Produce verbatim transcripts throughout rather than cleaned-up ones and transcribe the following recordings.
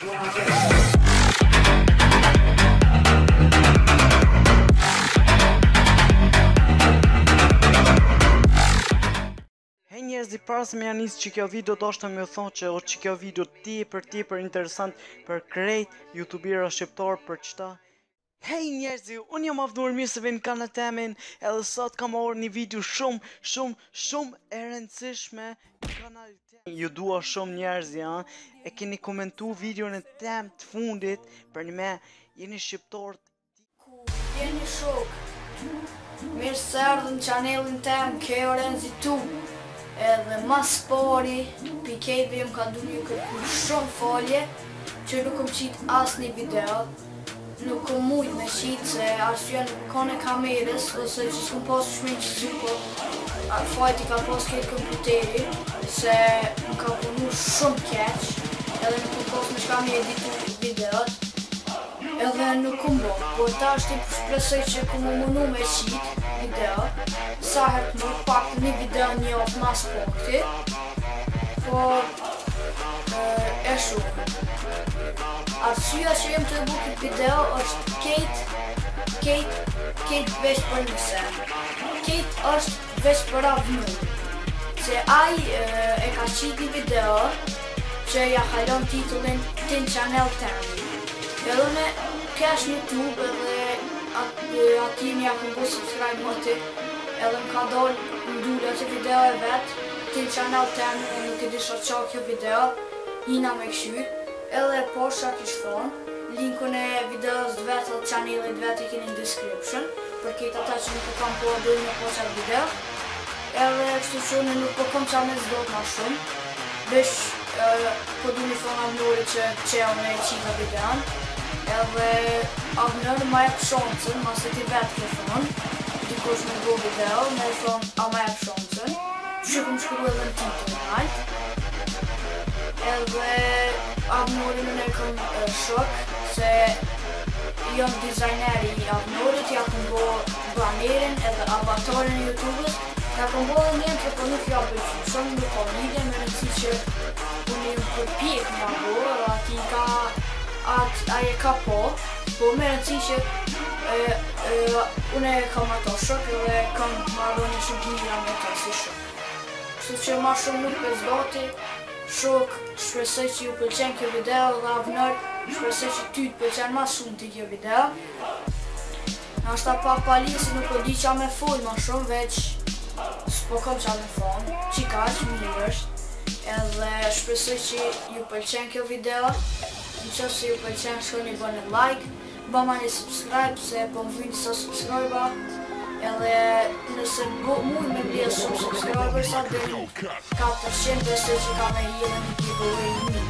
Hej njerëz, para se me ja nis që kjo video do shta me thonë që është që kjo video tepër tepër interesant për krejt youtubera shqiptar për qëta. Hej njerëzi, unë jam afduar mirë se vjen në kanalin temin, edhe sot kam marrë një video shumë, shumë, shumë e rëndësishme në kanalin tem. Ju dua shumë njerëzi, ha? E keni komentu videon e tem të fundit për një me jeni shqiptar. Jeni shok, mirë se ardhën në channelin tem, Keo Renzi tu. Edhe mas pari, pikejve jem ka du një kërku shumë folje që nuk kom qitë asë një video. Nuk kom mujt me qitë se arsye nuk kone kamerës ose që s'kom pas shme që zuko. Fajti ka pas këtë komputeri se më ka punu shumë keq edhe nuk kom pas me shka me editu videot. Edhe nuk kom bo, po ta është i shpresoj që kom më munu me qitë video. Sa herë më pak një video një ofë mas përti, po e shumë. Arsyeja që jem të e bu këtë video është kejt, kejt, kejt veç për një sen. Kejt është veç për avnu. Se aj e ka qitë një video që ja halon titullin Tin Channel Temi. Edhe me kesh në YouTube edhe ati një akëm bu subscribe më ti. Edhe më ka dollë në dullë që video e vetë, Tin Channel Temi, e nuk e disha qa kjo video, jina me këshyr. Edhe e posha kishë thonë, linkun e videos të vetë dhe channelit vetë e keni në description, për këtë ata që nuk e kam po dojnë me posha video. Edhe kështu që unë nuk po kom qa me zdojt ma shumë, vesh po du një thonë avnori që që unë e qika videon. Edhe avnori ma e pëshoncën, ma se ti vetë ke thonë, dikush me do video, me e thonë a ma e pëshoncën, që kom shkru edhe në titull në altë. Edhe avnori më ne kom shok, se jam dizajneri i avnorit, ja kom bo banerin edhe avatarin e YouTube-ës, ja kom bo dhe njën të për nuk ja përqy, shumë nuk kom lidhe me rëndësi që unë jem përpjek nga bo, edhe ati ka, atë aje ka po, po me rëndësi që unë e kam ato shok edhe kam marrë një shumë njëra me të si shok. Kështu që ma shumë nuk për zgati, shok, shpresoj që ju pëlqen kjo video dhe avnër, shpresoj që ty të pëlqen ma shumë të kjo video. Nashta pa pali se nuk po di qa me full ma shumë, veç s'po kom qa me thonë, qika që mirë është. Edhe shpresoj që ju pëlqen kjo video, në që se ju pëlqen shkoni bëni like, bëma një subscribe se po më vynë sa subscribe-a. Edhe nëse mujnë me blje shumë subscribers sa dhe katër qind besoj që ka me hile një giveaway një.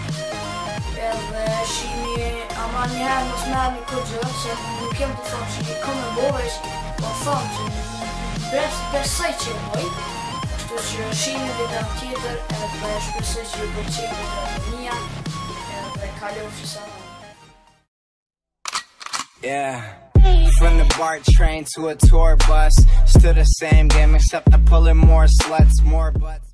Edhe shimi ama njëherë mos me një këtë gjë, se nuk jem të thonë që i kom e bovesh, po thonë që besoj që e moj. Kështu që shimi video tjetër edhe shpresoj që ju pëlqen video mija edhe kalofshi sa në. Yeah. From the BART train to a tour bus, still the same game except I'm pulling more sluts, more butts.